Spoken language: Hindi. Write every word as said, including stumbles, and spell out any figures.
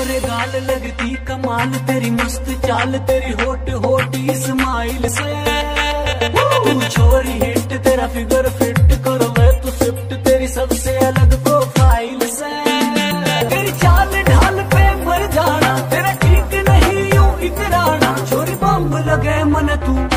गोरे गाल लगती कमाल, तेरी मस्त चाल, तेरी होट होट स्माइल से। तू छोरी हिट, तेरा फिगर फिट, करो मैं तो शिफ्ट तेरी सबसे अलग प्रोफाइल से। तेरी चाल ढाल पे मर जाना, तेरा ठीक नहीं यूं इतराना, छोरी बम लगे मन तू